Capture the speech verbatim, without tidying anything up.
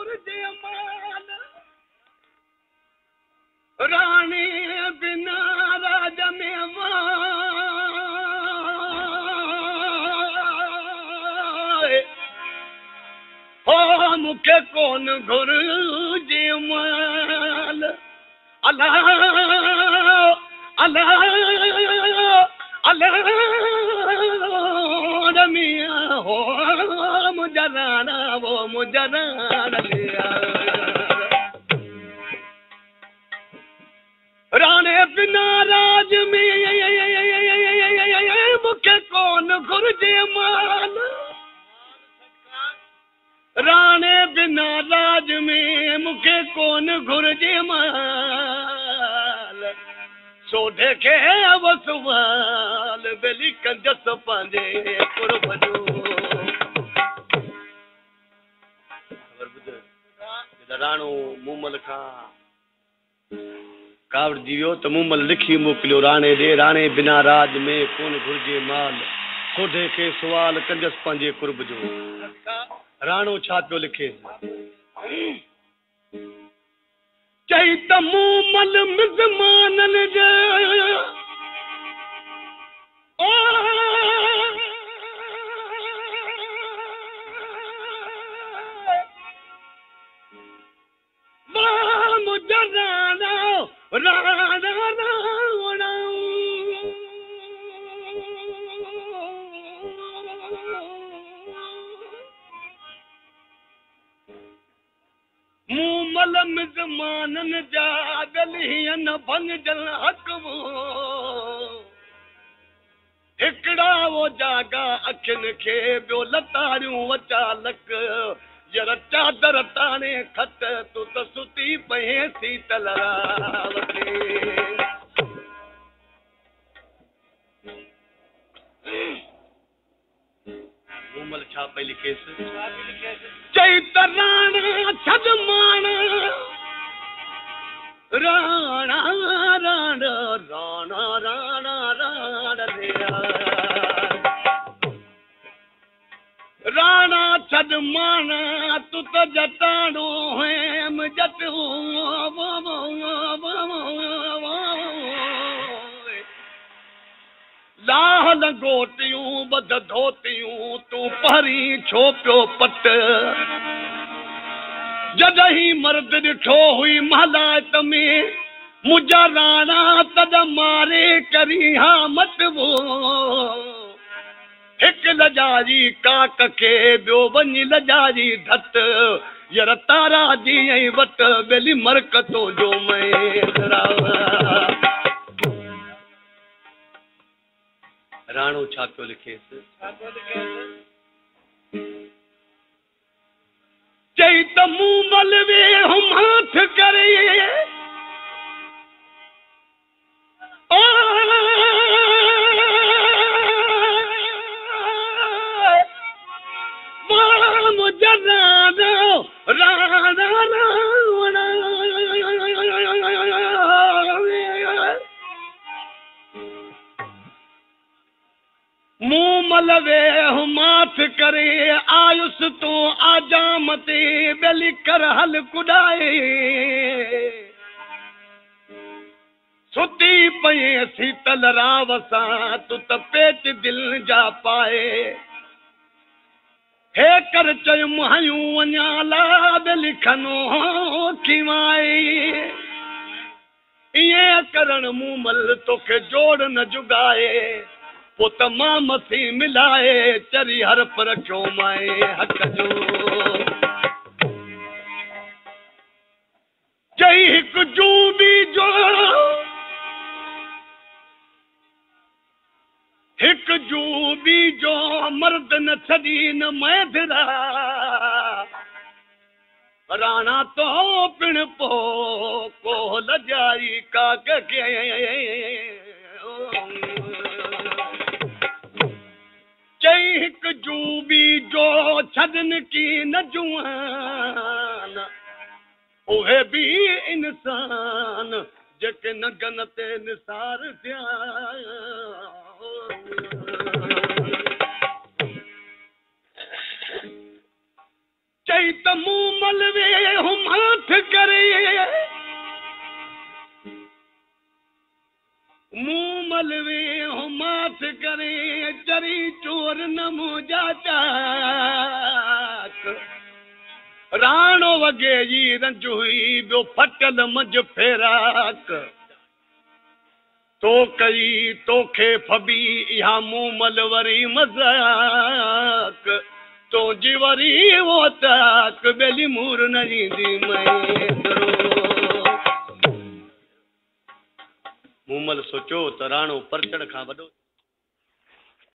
घुर्जे माल राणे बिना राज में वाए हो मूंखे कोन घुर्जे माल अल्लाह अल्लाह अल्लाह रमिया हो मुझा राणा वो मुझा राणा राणे बिना राज में मूंखे कोन घुर्जे माल राणे बिना राज में मूंखे कोन घुर्जे माल सोढे खे वसवाल बेली कंजस पंहिंजे कुर्ब जो ख़बर ॿुध राणो मूमल खां कावड़जी वियो त मूमल लिखी मोकिलियो राणे ॾे राणे बिना राज में कोन घुर्जे माल सोढे खे सुवाल कंजस पंहिंजे कुर्ब जो राणो छा पियो लिखे चई त मूमल मिज़माननि जा मुझा राणा राणा राणा मूमल मिज़माननि जा गलियन भंजल हकमो हिकड़ा वो जागा अखियुनि खे ॿियो लतारियूं अचानक जर चादर ताणे खत तूं त सुती पए सीतल रावते मूमल छा पई लिखेसि चई त राणा छॾ माण राणा राणा राणा राणा राणा राणा छॾ माण तूं त जटाणो हेम जट लाल गोटियूं बद धोतियूं तूं परी छो पियो पट जॾहिं मर्द ॾिठो हुई महालात में मुंहिंजा राणा तद मारे करी हा मतबो हिकु लजारी काक खे ॿियो वञी लजारी धत यार तारा जी ऐं वट बेली मरकतो जो मैरा राणो छा पियो लिखेसि चई त मूमल वे हम हाथ करे मुझा राणा राणा राणा मूमल वे माथ करे आयुस तो आजाम ते बेली कर हल कुॾाए सुती पए सीतल राव सां तूं त पेट दिल जा पाए हे कर चयो मुहायूं वञा ला बेली खनो खिवाए ईअं करण मूमल तोखे जोड़ न जुगाए पोइ त मां मथी मिलाए चरी हरफ रखियो माए हक जो चई हिकु जूबी जो हिकु जूबी जो मर्द न छॾी न मैदरा राणा तो पिण पो को लजाई काक खे चई हिकु जूबी जो छॾनि की न जुआन उहे बि इंसान जेके नगन ते निसार थिया चई त मूमल वे हुमाथ करे मूमल वे हुमाथ करे चरी चोर नमो जाचा राणो वगे जी रंज हुई ॿियो फटल मंझ फेराक तो कई तोखे फबी इहा मूमल वरी मज़ाक तो जी वरी वो ताक बेली मूर न ईंदी महेंद्रो मूमल सोचो त राणो परचड़ खां वॾो